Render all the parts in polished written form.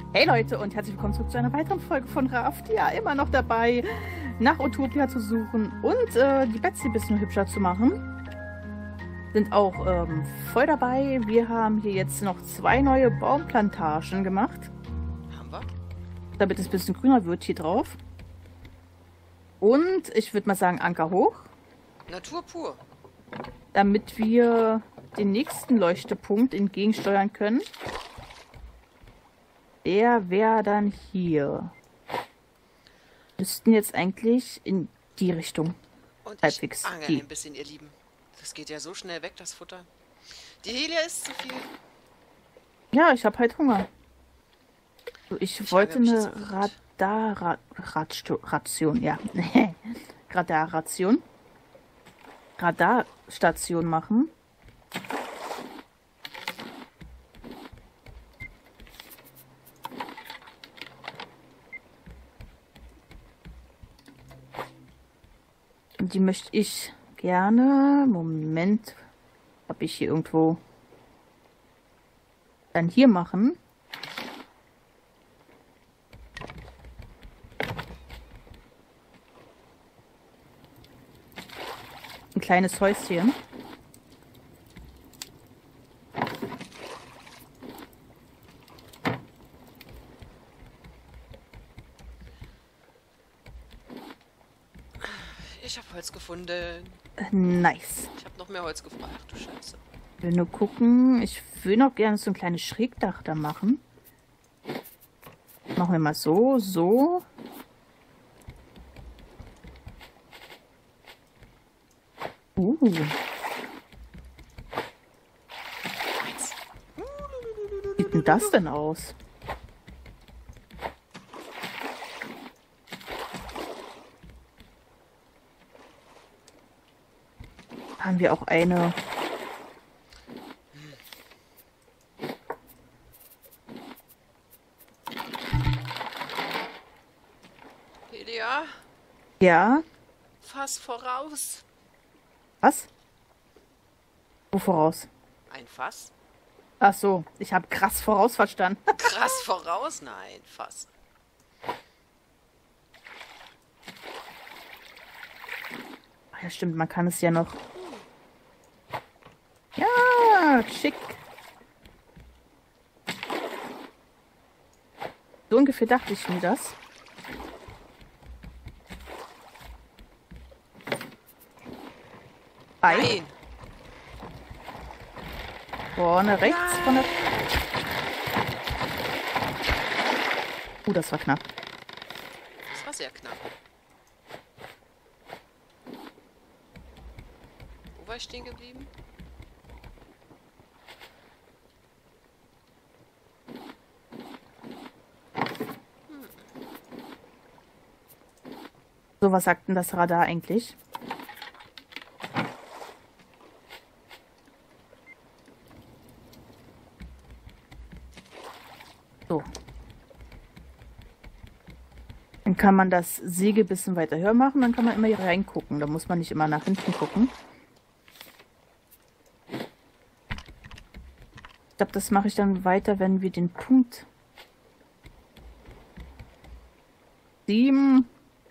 Hey Leute und herzlich willkommen zurück zu einer weiteren Folge von Raft. Ja, immer noch dabei, nach Utopia zu suchen und die Betsy ein bisschen hübscher zu machen. Sind auch voll dabei. Wir haben hier jetzt noch 2 neue Baumplantagen gemacht, Haben wir? damit es ein bisschen grüner wird hier drauf. Und ich würde mal sagen, Anker hoch, Natur pur. damit wir den nächsten Leuchtepunkt entgegensteuern können. Der wäre dann hier. Müssten jetzt eigentlich in die Richtung. Und Halbwegs. ich angel Die. ein bisschen, ihr Lieben. Das geht ja so schnell weg, das Futter. Die Helia ist zu viel. Ja, ich habe halt Hunger. So, ich wollte ärgere mich eine jetzt Ration, ja. Radarration. Radarstation machen. Und die möchte ich gerne. Moment. Habe ich hier irgendwo. Dann hier machen. Ein kleines Häuschen. Ich habe Holz gefunden. Nice. Ich habe noch mehr Holz gefunden. Ach du Scheiße. Ich will nur gucken. Ich will noch gerne so ein kleines Schrägdach da machen. Machen wir mal so, so. Wie sieht denn das denn aus? Haben wir auch eine. Helia, Ja? fass voraus. Was? Wo voraus? Ein Fass? Ach so, ich habe krass voraus verstanden. Krass voraus? Nein, Fass. Ach ja, stimmt, man kann es ja noch. Ja, schick. So ungefähr dachte ich mir das. Nein. Vorne rechts von der. Das war knapp. Das war sehr knapp. Wo war ich stehen geblieben? So, was sagt denn das Radar eigentlich? So. Dann kann man das Segel ein bisschen weiter höher machen, dann kann man immer hier reingucken. Da muss man nicht immer nach hinten gucken. Ich glaube, das mache ich dann weiter, wenn wir den Punkt 700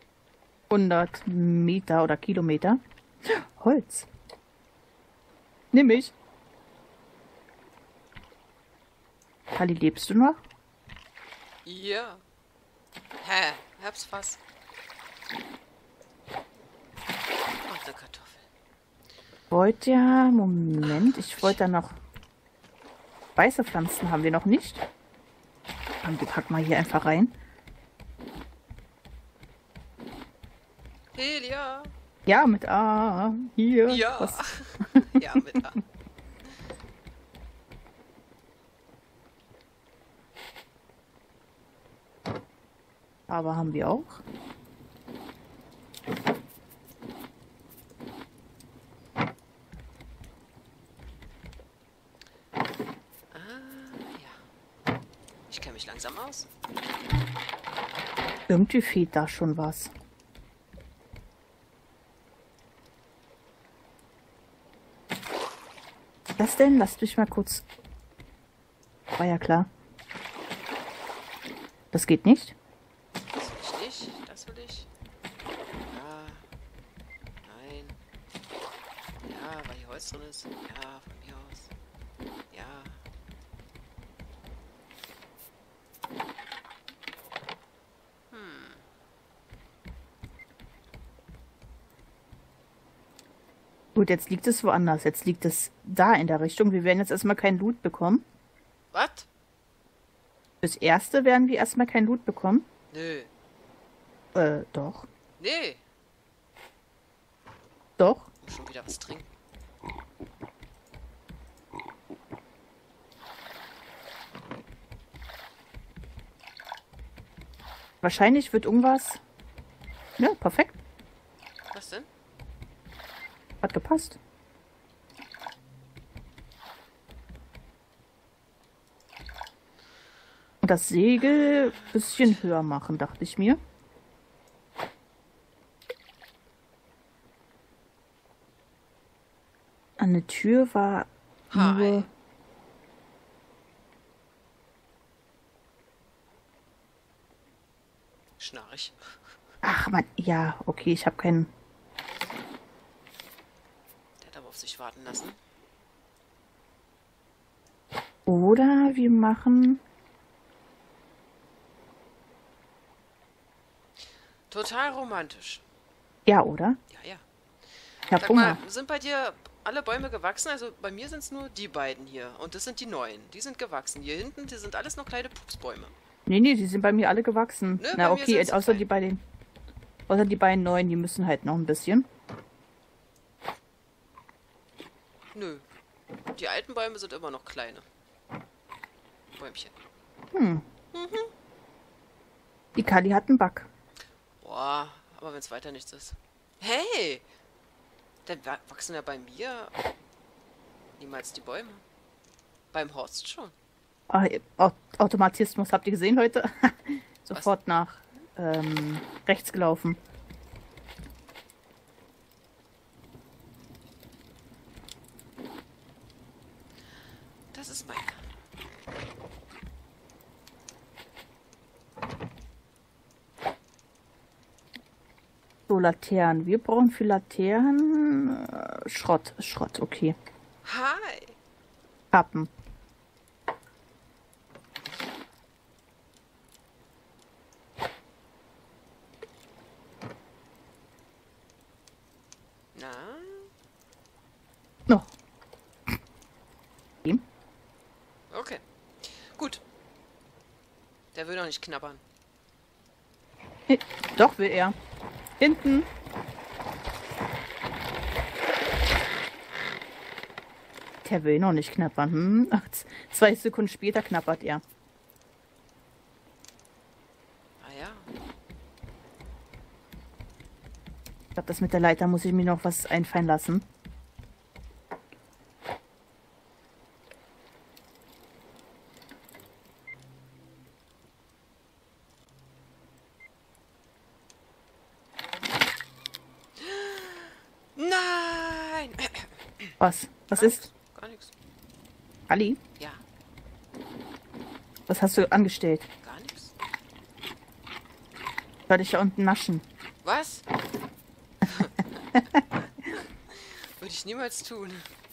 Meter oder Kilometer. Holz. Nimm ich. Kali, lebst du noch? Ja. Hä? Hab's Fass. Und eine Kartoffel. Wollte ja, Moment, ich wollte da noch weiße Pflanzen haben wir noch nicht. Dann die packen wir hier einfach rein. Helia. Ja, mit A. Hier. Ja. Was? Ja, mit A. Aber haben wir auch. Ja. Ich kenne mich langsam aus. Irgendwie fehlt da schon was. Was denn? Lasst mich mal kurz. War ja klar. Das geht nicht. Das will ich nicht. Das will ich. Ja. Nein. Ja, weil hier Holz drin ist. Ja, von mir aus. Ja. Gut, jetzt liegt es woanders. Jetzt liegt es da in der Richtung. Wir werden jetzt erstmal kein Loot bekommen. Was? Fürs Erste werden wir erstmal kein Loot bekommen. Nö. Doch. Nee. Doch. Muss schon wieder was trinken. Wahrscheinlich wird irgendwas... Ja, perfekt. Was denn? Hat gepasst. Und das Segel ein bisschen höher machen, dachte ich mir. An der Tür war Hi. nur... Schnarch. Ach man, ja, okay, ich habe keinen... Der hat aber auf sich warten lassen. Oder wir machen... Total romantisch. Ja, oder? Ja, ja. Ich hab Sag Hunger. mal, sind bei dir alle Bäume gewachsen? Also bei mir sind es nur die beiden hier. Und das sind die neuen. Die sind gewachsen. Hier hinten, die sind alles noch kleine Pupsbäume. Nee, die sind bei mir alle gewachsen. Nö, Na bei mir okay, sind's außer klein. die beiden... Außer die beiden neuen, die müssen halt noch ein bisschen. Nö. Die alten Bäume sind immer noch kleine. Bäumchen. Die Kali hat einen Bug. Boah, aber wenn es weiter nichts ist. Hey! Dann wachsen ja bei mir niemals die Bäume. Beim Horst schon. Ah, Automatismus, habt ihr gesehen heute? Sofort nach rechts gelaufen. Das ist meine. So, Laternen. Wir brauchen für Laternen Schrott. Schrott, okay. Hi! Pappen. Na? Noch. Okay. Okay. Gut. Der will noch nicht knabbern. Doch, will er. Hinten. Der will noch nicht knabbern. Hm? Ach, 2 Sekunden später knabbert er. Ah ja. Ich glaube, das mit der Leiter muss ich mir noch was einfallen lassen. Nein! Was? Was Gar ist? nix, gar nichts. Ali? Ja, Was hast du angestellt? gar nichts. Soll ich da unten naschen? Was? Würde ich niemals tun.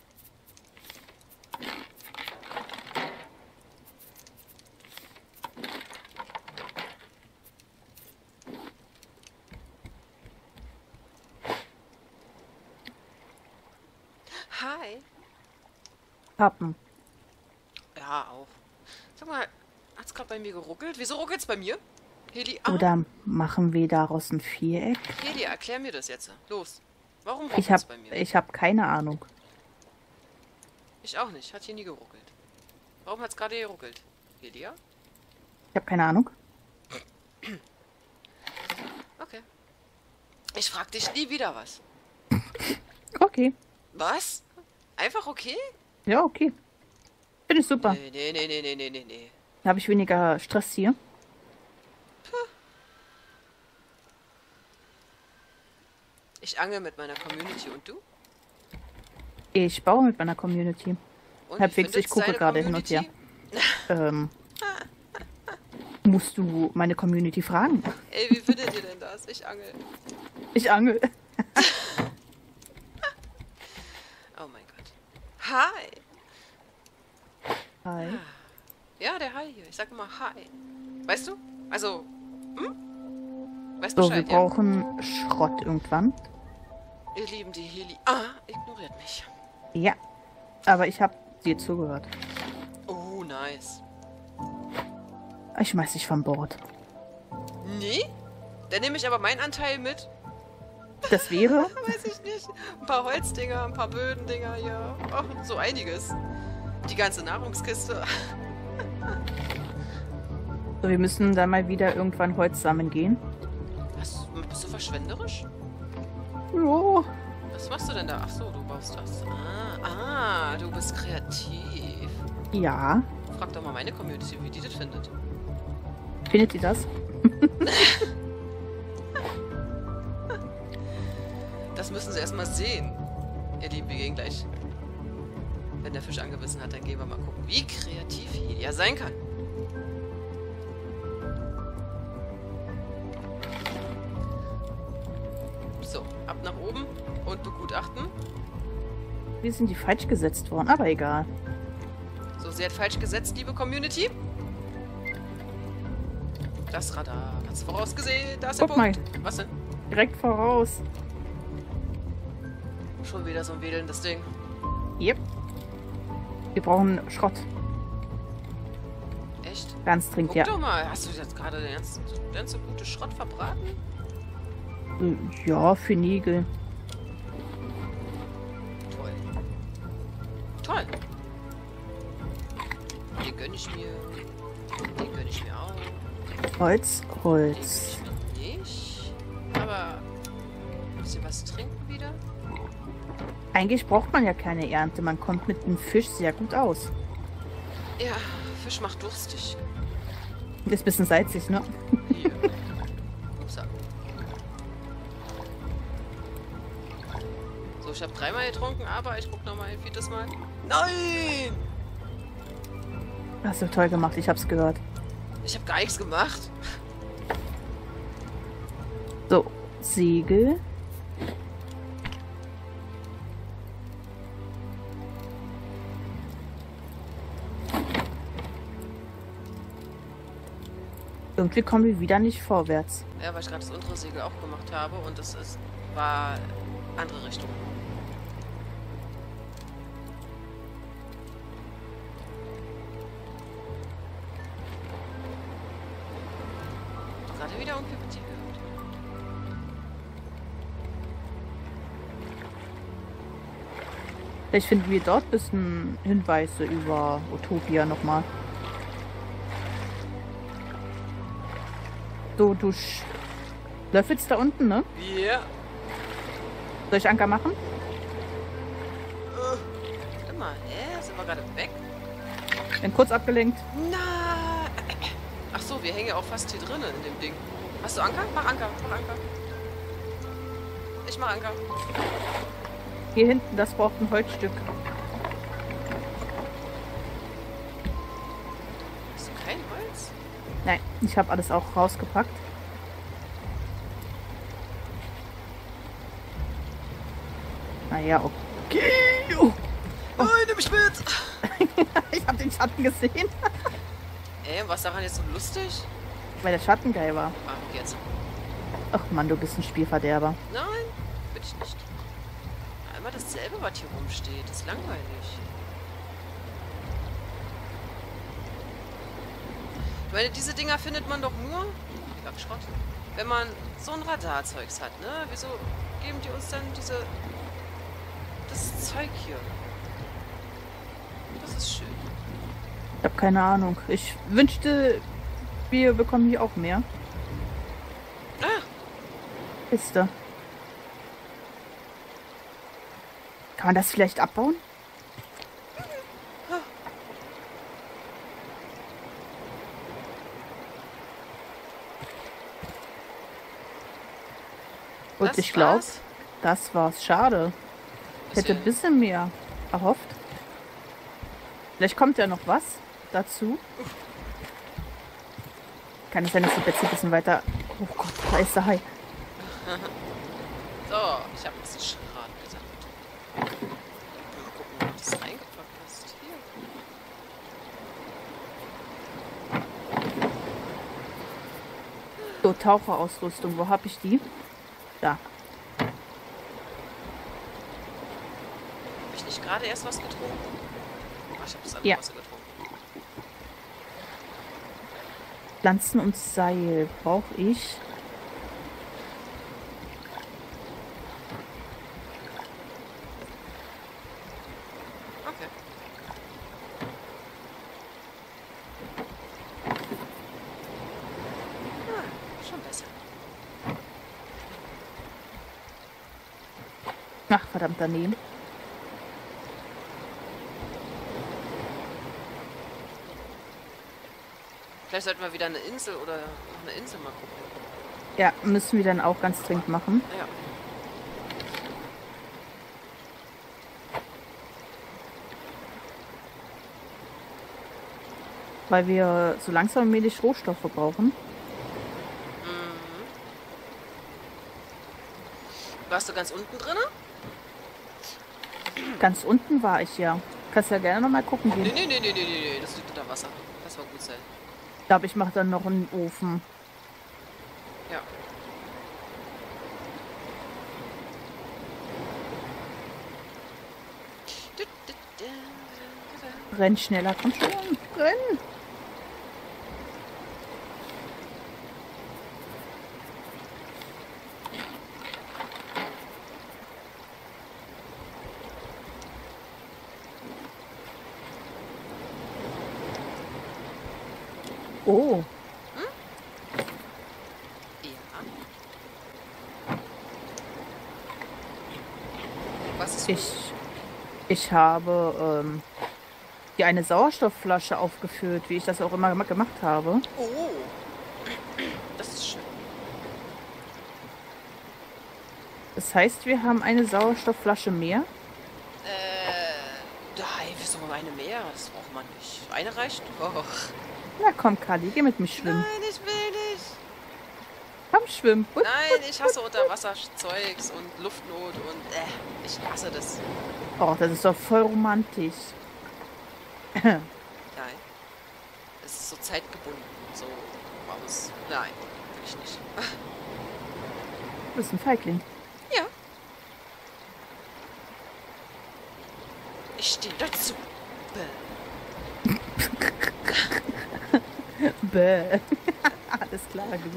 Hi. Pappen. Ja, auch. Sag mal, hat's gerade bei mir geruckelt? Wieso ruckelt's bei mir? Heli, Oder machen wir daraus ein Viereck? Heli, erklär mir das jetzt. Los. Warum Ich ruckelt's hab, bei mir? ich hab keine Ahnung. Ich auch nicht. Hat hier nie geruckelt. Warum hat's gerade geruckelt? Helia? Ich habe keine Ahnung. Okay. Ich frag dich nie wieder was. Okay. Was? Einfach okay? Ja, okay. Finde ich super. Nee. Da habe ich weniger Stress hier. Ich angel mit meiner Community und du? Ich baue mit meiner Community. Und Halbwegs, wie findet's ich gucke deine gerade hin und her. Community? Musst du meine Community fragen. Ey, wie findet ihr denn das? Ich angel. Ich angel. Oh mein Gott. Hi! Hi. Ja, der Hi hier. Ich sag immer Hi. Weißt du? Also, Weißt So, wir Bescheid, ja? brauchen Schrott irgendwann. Ihr Lieben, die Heli... Ah, ignoriert mich. Ja. Aber ich habe dir zugehört. Oh, nice. Ich schmeiß dich von Bord. Nee? Dann nehme ich aber meinen Anteil mit. Das wäre... Weiß ich nicht. Ein paar Holzdinger, ein paar Bödendinger hier. Ach, so einiges. Die ganze Nahrungskiste. So, wir müssen dann mal wieder irgendwann Holz sammeln gehen. Bist du verschwenderisch? Jo. Was machst du denn da? Ach so, du baust das. Du bist kreativ. Ja. Frag doch mal meine Community, wie die das findet. Findet ihr das? Das müssen sie erstmal sehen. Ihr Lieben, wir gehen gleich. Wenn der Fisch angebissen hat, dann gehen wir mal gucken, wie kreativ Helia sein kann. So, ab nach oben und begutachten. Wir sind die falsch gesetzt worden, aber egal. So, sie hat falsch gesetzt, liebe Community. Das Radar hat's vorausgesehen. Da ist der Guck Punkt. mal. Was denn? Direkt voraus. Schon wieder so ein wedelndes Ding. Yep. Wir brauchen Schrott. Echt? Ganz dringend, Guck ja. doch mal, hast du jetzt gerade den ganze gute Schrott verbraten? Ja, für Nägel. Toll. Toll. Den gönn ich mir. Den gönn ich mir auch. Holz, Den Holz. gönn ich mir nicht. Aber ein bisschen was trinken wieder? Eigentlich braucht man ja keine Ernte. Man kommt mit einem Fisch sehr gut aus. Ja, Fisch macht durstig. Ist ein bisschen salzig, ne? Hier. So. So, ich habe 3-mal getrunken, aber ich guck nochmal ein 4. Mal. Nein! Hast du toll gemacht, ich hab's gehört. Ich habe gar nichts gemacht. So, Segel. Irgendwie kommen wir wieder nicht vorwärts. Ja, weil ich gerade das untere Segel auch gemacht habe und das war andere Richtung. Gerade wieder irgendwie mit dir gehört. Vielleicht finden wir dort ein bisschen Hinweise über Utopia nochmal. So, du löffelst da unten, ne? Ja. Soll ich Anker machen? Warte mal, sind wir gerade weg? Bin kurz abgelenkt. Na. Ach so, wir hängen ja auch fast hier drinnen in dem Ding. Hast du Anker? Mach Anker, mach Anker. Ich mach Anker. Hier hinten, das braucht ein Holzstück. Hast du kein Holz? Nein, ich habe alles auch rausgepackt. Naja, okay. Oh, Nein, nimm mich mit! ich habe den Schatten gesehen, Was daran jetzt so lustig? weil der Schatten geil war. Ah, jetzt. Ach Mann, du bist ein Spielverderber. Nein, bin ich nicht. Einmal dasselbe, was hier rumsteht. Das ist langweilig. Ich meine, diese Dinger findet man doch nur, ich hab Schrott, wenn man so ein Radarzeugs hat, ne? Wieso geben die uns dann das Zeug hier? Das ist schön. Ich habe keine Ahnung. Ich wünschte, wir bekommen hier auch mehr. Ah, Kiste. Kann man das vielleicht abbauen? Und das ich glaube, war's. das war's. Schade. Ich hätte ein bisschen mehr erhofft. Vielleicht kommt ja noch was dazu. Kann es sein, dass die Betsy ein bisschen weiter... Oh Gott, da ist der Hai. So, ich habe ein bisschen Schaden gesammelt. Mal gucken, ob das reingepackt hast. Hier. So, Taucherausrüstung. Wo habe ich die? Da. Habe ich nicht gerade erst was getrunken? Ach, ich habe das andere Ja. Wasser getrunken. Pflanzen und Seil brauche ich. Okay. Ah, schon besser. Ach, verdammt, daneben. Vielleicht sollten wir wieder eine Insel oder noch eine Insel mal gucken. Ja, müssen wir dann auch ganz dringend machen. Ja. Weil wir so langsam allmählich Rohstoffe brauchen. Warst du ganz unten drin? Ganz unten war ich ja. Kannst ja gerne noch mal gucken gehen. Nee, das liegt unter Wasser. Das war gut sein. Ich glaube, ich mache dann noch einen Ofen. Ja. Renn schneller, komm schon. Renn. Oh, Ja. Was ist ich habe die eine Sauerstoffflasche aufgefüllt, wie ich das auch immer gemacht habe. Oh. Das ist schön. Das heißt, wir haben eine Sauerstoffflasche mehr. Nein, wieso eine mehr? Das braucht man nicht. Eine reicht? Och. Na komm, Kali, geh mit mir schwimmen. Nein, ich will nicht. Komm, schwimmen. Nein, ich hasse Unterwasserzeugs und Luftnot und ich hasse das. Oh, das ist doch voll romantisch. Nein. Es ist so zeitgebunden. So aus. Nein, will ich nicht. Du bist ein Feigling. Ja. Ich stehe dazu. Bäh. Bäh. Alles klar, gut.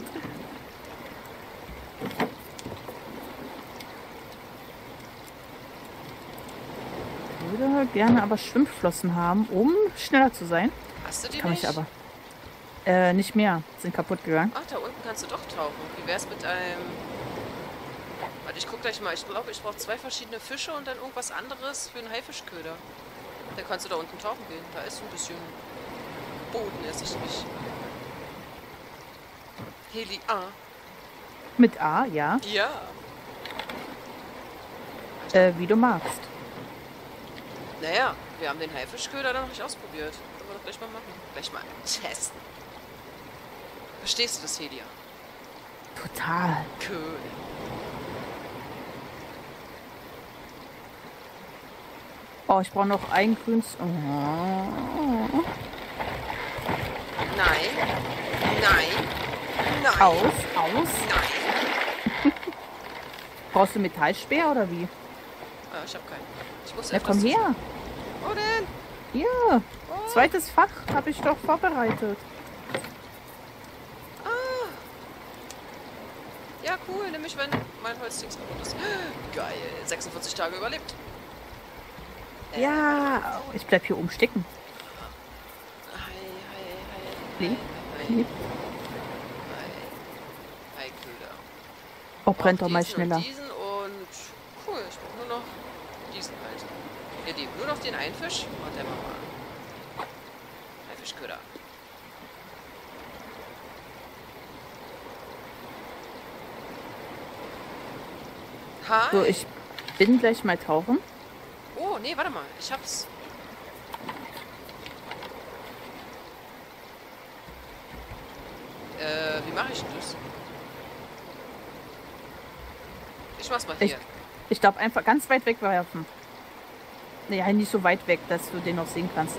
Ich würde gerne aber Schwimmflossen haben, um schneller zu sein. Hast du die Kann nicht? ich aber. Nicht mehr. Sind kaputt gegangen. Ach, da unten kannst du doch tauchen. Wie wär's mit einem... Warte, ich guck gleich mal. Ich glaube, ich brauche 2 verschiedene Fische und dann irgendwas anderes für einen Haifischköder. Dann kannst du da unten tauchen gehen. Da ist ein bisschen Boden, ersichtlich. Heli A. Mit A, ja. Ja. Wie du magst. Naja, wir haben den Haifischköder noch nicht ausprobiert. Können wir doch gleich mal machen. Gleich mal testen. Verstehst du das, Helia? Total. Cool. Oh, ich brauche noch ein grünes. Oh. Nein. Nein. Nein. Aus. Nein. Brauchst du Metallspeer oder wie? Ah, ich habe keinen. Ich muss Ja, etwas komm her. Wo denn? Hier. Oh. Zweites Fach habe ich doch vorbereitet. Ah. Ja, cool. Nämlich, wenn mein Holzdings kaputt ist. Geil. 46 Tage überlebt. Ja. Ich bleib hier oben stecken. Lieb. Lieb. Hi, Köder. Oh, brennt doch mal Diesen schneller. Und diesen und cool, ich brauche nur noch diesen halt. Ihr Lieben, nur noch den einen Fisch und der machen wir. Haifischköder. Hi. So, ich bin gleich mal tauchen. Oh, nee, warte mal. Ich hab's. Wie mache ich denn das? Ich mach's mal hier. Ich glaube, einfach ganz weit wegwerfen. Naja, nicht so weit weg, dass du den noch sehen kannst.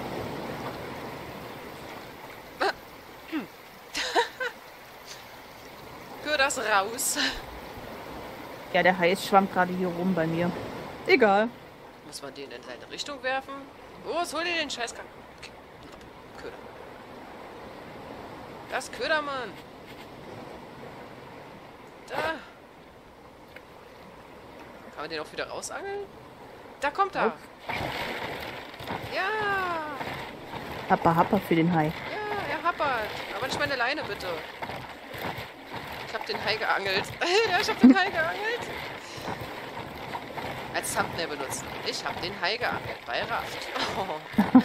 Hör das raus. Ja, der Hai schwamm gerade hier rum bei mir. Egal. Muss man den in seine Richtung werfen? Los, hol dir den scheiß Köder. Das Köder, Mann. Da. Kann man den auch wieder rausangeln? Da kommt er. Ja. Happa, happa für den Hai. Ja, er happert. Aber nicht meine Leine, bitte. Ich hab den Hai geangelt. Ja, ich hab den Hai geangelt. Als Thumbnail benutzen. Ich hab den Hai geangelt. Bei Raft. Oh.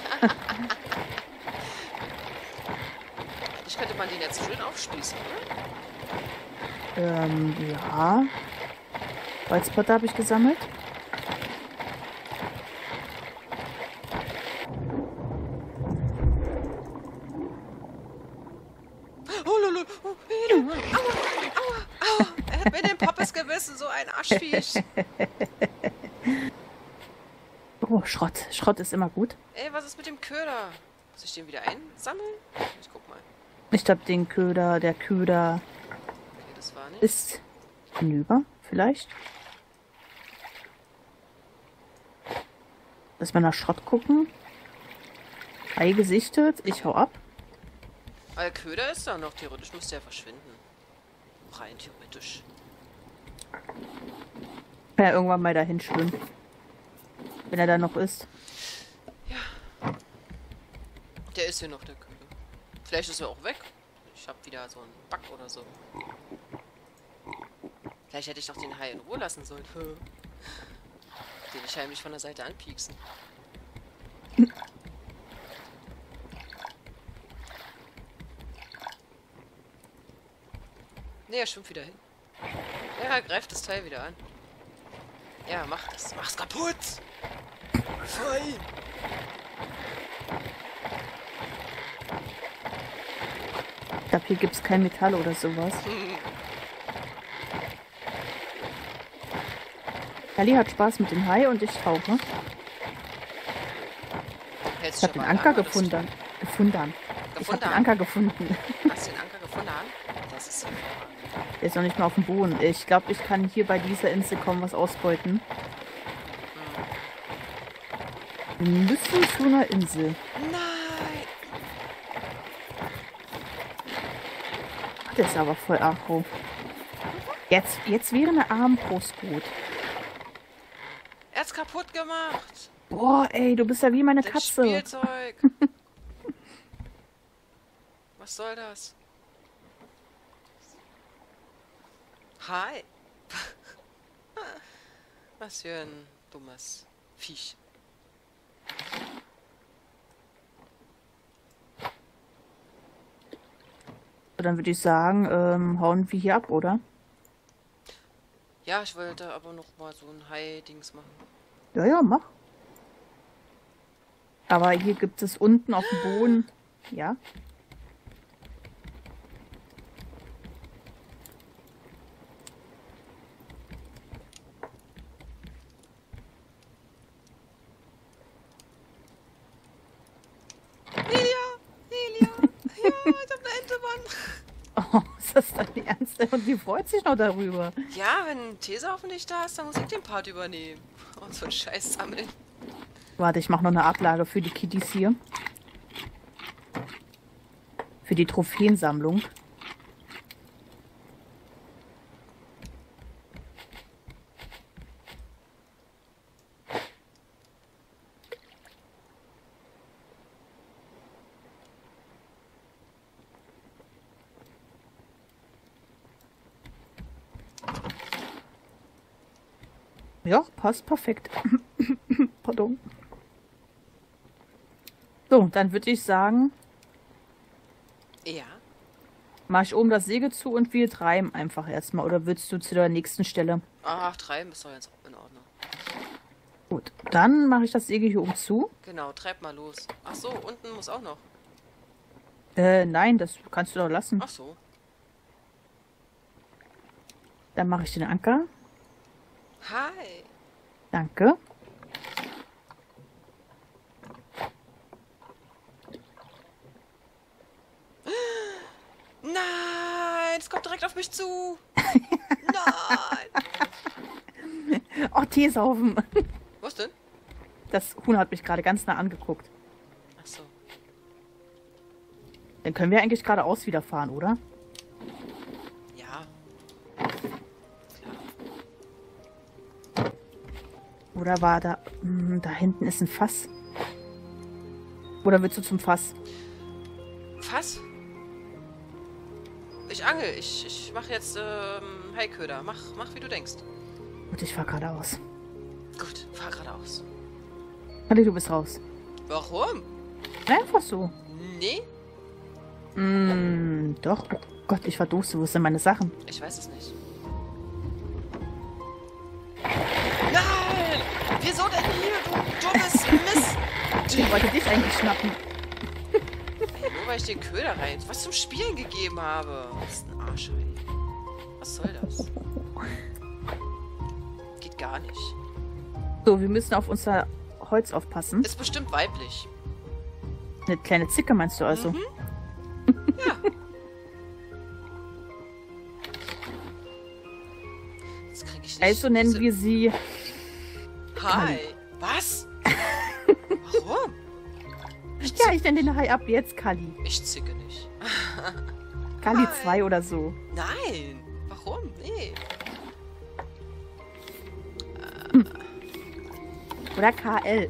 Eigentlich könnte man den jetzt schön aufspießen, oder? Ja. Holzblätter habe ich gesammelt. Oh, lolo. Oh, aua, aua, aua. Er hat mir den Poppes gebissen, so ein Arschviech. Oh, Schrott. Schrott ist immer gut. Ey, was ist mit dem Köder? Muss ich den wieder einsammeln? Ich guck mal. Ich glaube, der Köder Okay, das war nicht. ist hinüber, vielleicht. Lass mal nach Schrott gucken. Ei gesichtet. Ich hau ab. Aber der Köder ist da noch. Theoretisch müsste er verschwinden. Rein theoretisch. Kann ja irgendwann mal dahin schwimmen. Wenn er da noch ist. Ja. Der ist hier noch, der Köder. Vielleicht ist er auch weg. Ich habe wieder so einen Bug oder so. Vielleicht hätte ich doch den Hai in Ruhe lassen sollen. Den ich heimlich von der Seite anpieksen. Ne, er schwimmt wieder hin. Ja, greift das Teil wieder an. Ja, mach das. Mach's kaputt! Fein! Ich glaube, hier gibt es kein Metall oder sowas. Ali hat Spaß mit dem Hai und ich tauche. Ich habe den Anker gefunden. Ich habe den Anker gefunden. Hast du den Anker gefunden? Das ist hervorragend. Der ist noch nicht mal auf dem Boden. Ich glaube, ich kann hier bei dieser Insel kaum was ausbeuten. Wir müssen zu einer Insel. Nein! Das ist aber voll aggro. Jetzt wäre eine Armbrust gut. Er hat's kaputt gemacht! Boah, ey, du bist ja wie meine Das Katze. Spielzeug! Was soll das? Hi! Was für ein dummes Viech. Dann würde ich sagen, hauen wir hier ab, oder? Ja, ich wollte aber noch mal so ein Hai-Dings machen. Ja, ja, mach. Aber hier gibt es unten auf dem Boden. Ja. Helia! Helia! Ja, ich hab eine Ente, Mann! Oh, ist das dein Ernst? Und die freut sich noch darüber. Ja, wenn Tesaufen nicht da ist, dann muss ich den Part übernehmen. Und so einen Scheiß sammeln. Warte, ich mache noch eine Ablage für die Kitties hier. Für die Trophäensammlung. Ja, passt perfekt. Pardon. So, dann würde ich sagen, Ja. mache ich oben das Segel zu und wir treiben einfach erstmal. Oder willst du zu der nächsten Stelle? Ach, treiben ist doch jetzt in Ordnung. Gut, dann mache ich das Segel hier oben zu. Genau, treib mal los. Ach so, unten muss auch noch. Nein, das kannst du doch lassen. Ach so. Dann mache ich den Anker. Hi. Danke. Nein, es kommt direkt auf mich zu. Nein. Oh, Teesaufen. Was denn? Das Huhn hat mich gerade ganz nah angeguckt. Ach so. Dann können wir eigentlich geradeaus wieder fahren, oder? Ja. Oder war da... da hinten ist ein Fass. Oder willst du zum Fass? Fass? Ich angel. Ich mach jetzt Haiköder. Mach wie du denkst. Gut, ich fahr geradeaus. Gut, fahr geradeaus. Halli, du bist raus. Warum? Einfach so. Nee, Doch. Oh Gott, ich verdurste. Wo sind meine Sachen? ich weiß es nicht. Nein! Wieso denn hier, du dummes Mist? Ich wollte dich eigentlich schnappen. Ey, nur weil ich den Köder rein was zum Spielen gegeben habe. Das ist ein Arsch, ey. Was soll das? Geht gar nicht. So, wir müssen auf unser Holz aufpassen. Ist bestimmt weiblich. Eine kleine Zicke meinst du also? Ja. Das krieg ich nicht. Also nennen wir sie... Hi. Was? Warum? Ja, ich nenne den Hai ab jetzt Kali. Ich zicke nicht. Kali Hi. 2 oder so. Nein. Warum? Nee. Oder KL.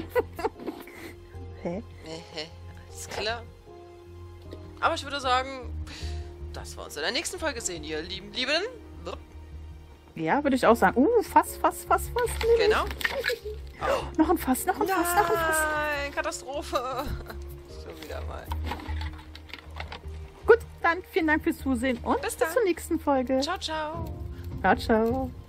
Hä? Alles klar. Aber ich würde sagen, das wir uns in der nächsten Folge sehen, ihr Lieben. Ja, würde ich auch sagen. Fass. Genau. Noch ein Fass. Nein, Katastrophe. Schon wieder mal. Gut, dann vielen Dank fürs Zusehen und Bis bis dann. zur nächsten Folge. Ciao, ciao. Ciao, ciao.